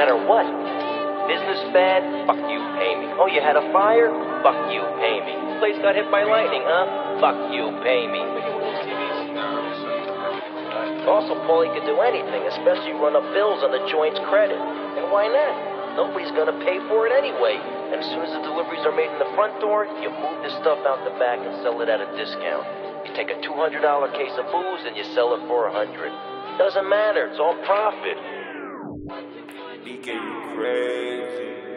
matter what. Business bad? Fuck you, pay me. Oh, you had a fire? Fuck you, pay me. Place got hit by lightning, huh? Fuck you, pay me. Also, Paulie could do anything, especially run up bills on the joint's credit. And why not? Nobody's gonna pay for it anyway. And as soon as the deliveries are made in the front door, you move the stuff out the back and sell it at a discount. You take a $200 case of booze and you sell it for $100. Doesn't matter, it's all profit. DK, you crazy.